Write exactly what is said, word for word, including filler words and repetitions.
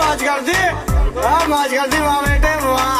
मौज कर दी, हाँ मौज कर दी वाह बेटे वाह।